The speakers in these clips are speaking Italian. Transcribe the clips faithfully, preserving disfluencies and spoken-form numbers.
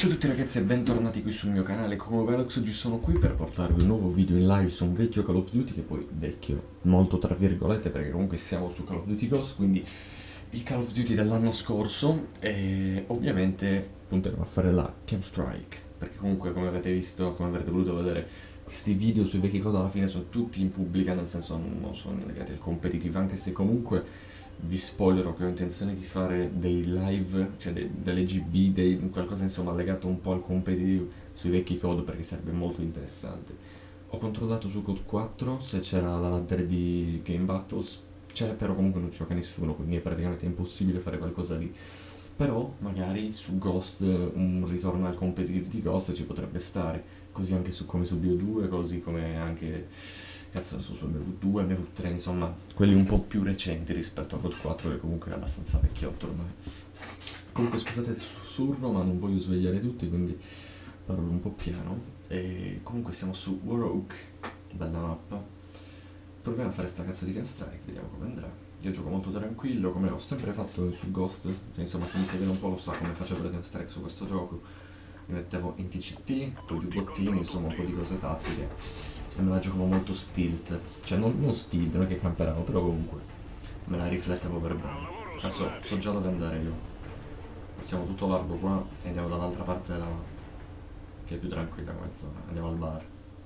Ciao a tutti ragazzi e bentornati qui sul mio canale. Come Velox oggi sono qui per portarvi un nuovo video in live su un vecchio Call of Duty, che poi vecchio, molto tra virgolette, perché comunque siamo su Call of Duty Ghost, quindi il Call of Duty dell'anno scorso, e ovviamente punteremo a fare la Cam Strike, perché comunque come avete visto, come avrete voluto vedere, questi video sui vecchi Call alla fine sono tutti in pubblica, nel senso non sono legati al competitive, anche se comunque vi spoilerò che ho intenzione di fare dei live, cioè de delle G B, dei, qualcosa insomma legato un po' al competitive sui vecchi C O D, perché sarebbe molto interessante. Ho controllato su C O D quattro se c'era la ladder di Game Battles, c'è, però comunque non gioca nessuno, quindi è praticamente impossibile fare qualcosa lì. Però magari su Ghost, un ritorno al competitive di Ghost ci potrebbe stare, così anche su, come su B O due, così come anche, cazzo, su, su M V due, M V tre, insomma, quelli un po' più recenti rispetto a C O D quattro, che comunque è abbastanza vecchiotto ormai. Comunque scusate il sussurro, ma non voglio svegliare tutti, quindi parlo un po' piano. E comunque siamo su Warhawk, bella mappa. Proviamo a fare sta cazzo di Cam Strike, vediamo come andrà. Io gioco molto tranquillo, come ho sempre fatto su Ghost, cioè, insomma chi mi segue un po' lo sa come facevo le Cam Strike su questo gioco. Mi mettevo in T C T, con i giubbottini, insomma un po' di cose tattiche, e me la giocavo molto stilt, cioè non, non stilt, non è che camperavo, però comunque me la riflettevo per bene. Adesso so già dove andare io, passiamo tutto largo qua e andiamo dall'altra parte della mappa, che è più tranquilla come zona, andiamo al bar.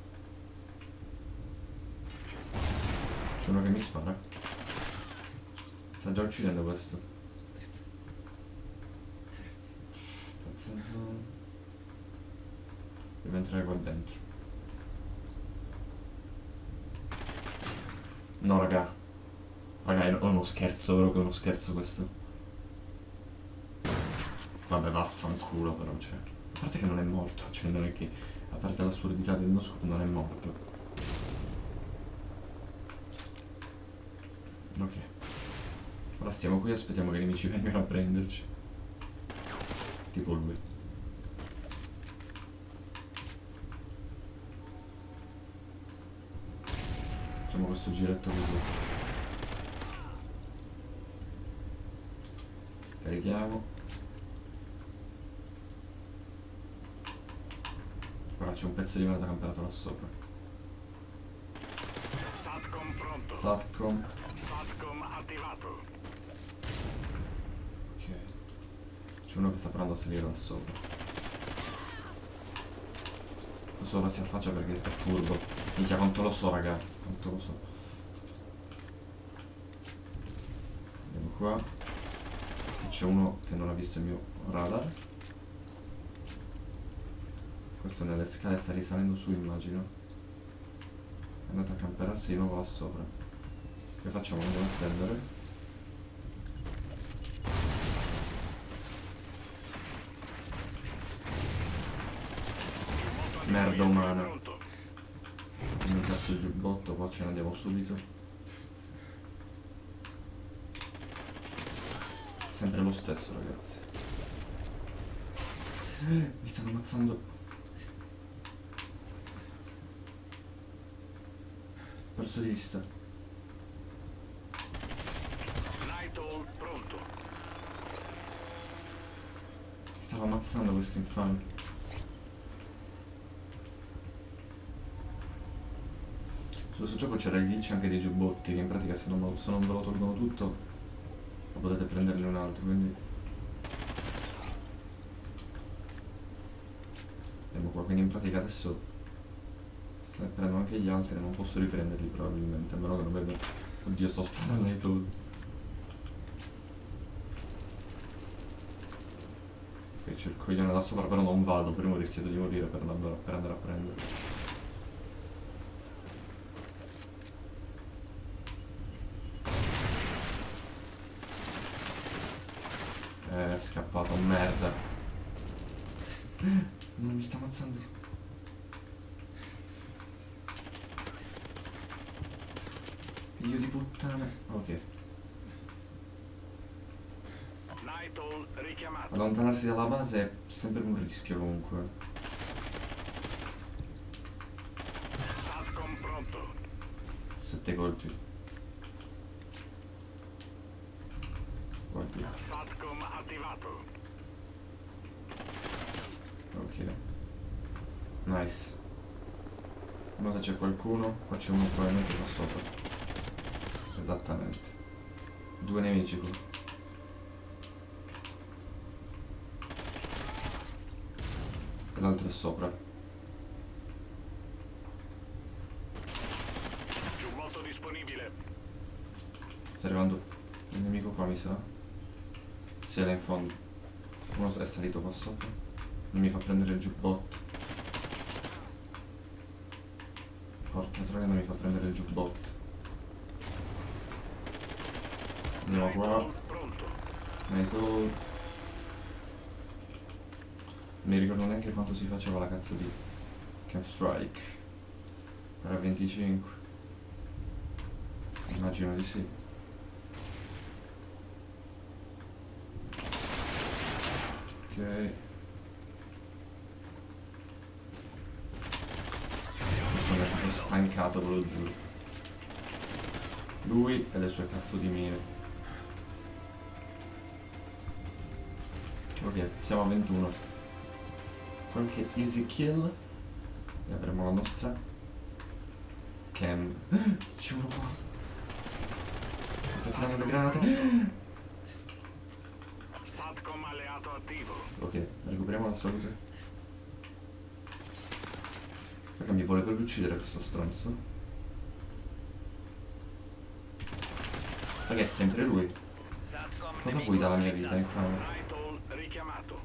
C'è uno che mi spara, sta già uccidendo questo. Pazienza. Devo entrare qua dentro. No raga. Raga, è uno scherzo, proprio uno scherzo questo. Vabbè, vaffanculo però, cioè. A parte che non è morto, cioè non è che, a parte l'assurdità del noscopo, non è morto. Ok. Ora stiamo qui e aspettiamo che i nemici vengano a prenderci. Tipo lui. Facciamo questo giretto così. Carichiamo. Guarda, c'è un pezzo di merda camperato là sopra. Satcom pronto. Satcom. Satcom attivato. Ok. C'è uno che sta provando a salire da sopra. Questo ora si affaccia perché è furbo. Minchia, quanto lo so, raga. Quanto lo so. Andiamo qua. C'è uno che non ha visto il mio radar. Questo nelle scale sta risalendo su, immagino. È andato a camperarsi di nuovo là sopra. Che facciamo? Andiamo a prendere. Merda umana. Come cazzo il giubbotto, qua ce ne andiamo subito. Sempre lo stesso, ragazzi. Mi stanno ammazzando. Perso di vista. Nighthold pronto. Mi stava ammazzando questo infame. Su questo gioco c'era il glitch anche dei giubbotti, che in pratica se non, se non ve lo tolgono tutto lo potete prenderne un altro, quindi andiamo qua. Quindi in pratica adesso, se prendo anche gli altri non posso riprenderli probabilmente, a meno che non vedo. Oddio, sto sparando ai toad. Ok, c'è il coglione là sopra, però non vado, prima ho rischiato di morire per andare, per andare a prendere. È scappato, merda. Non mi sta ammazzando. Figlio di puttana. Ok. Nighthold richiamato. Allontanarsi dalla base è sempre un rischio comunque. Satcom pronto. Sette colpi. Guardi. Satcom attivato. Nice. Ma se c'è qualcuno, qua c'è uno probabilmente qua sopra. Esattamente. Due nemici qui. E l'altro è sopra. Giubbotto disponibile. Sta arrivando il nemico qua, mi sa. Sì, è là in fondo. Uno è salito qua sopra. Non mi fa prendere il giubbotto. Porca troia, non mi fa prendere il giubbotto. Andiamo qua. Pronto. Metal. Non mi ricordo neanche quanto si faceva la cazzo di Camp Strike. Era venticinque. Immagino di sì. Ok. Questo mi ha proprio stancato, ve lo giuro. Lui e le sue cazzo di mire. Ok, siamo a ventuno. Qualche easy kill. E avremo la nostra cam. C'è uno qua. Sta tirando le granate. Satcom alleato attivo. Ok, recuperiamo la salute. Perché mi vuole proprio uccidere questo stronzo. Perché è sempre lui. Cosa vuoi dalla mia vita, infame? Nightall richiamato.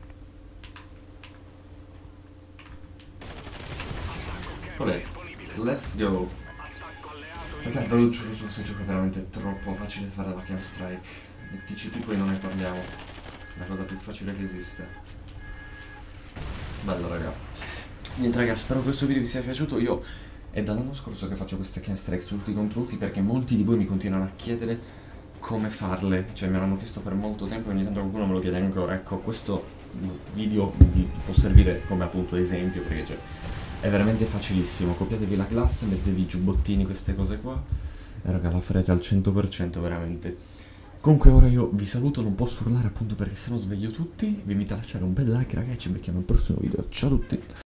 Vabbè, let's go. Attacco alleato in Perché ve lo giuro, su questo gioco è veramente troppo facile fare la Camp Strike. Il T C T poi non ne parliamo. È la cosa più facile che esiste. Bello raga. Niente raga, spero che questo video vi sia piaciuto. Io è dall'anno scorso che faccio queste Camp Strike su tutti contro tutti, perché molti di voi mi continuano a chiedere come farle. Cioè mi hanno chiesto per molto tempo e ogni tanto qualcuno me lo chiede ancora. Ecco, questo video vi può servire come appunto esempio, perché cioè, è veramente facilissimo. Copiatevi la classe, mettetevi i giubbottini, queste cose qua, e raga la farete al cento per cento veramente. Comunque ora io vi saluto, non posso urlare appunto perché sennò sveglio tutti. Vi invito a lasciare un bel like raga e ci becchiamo al prossimo video. Ciao a tutti.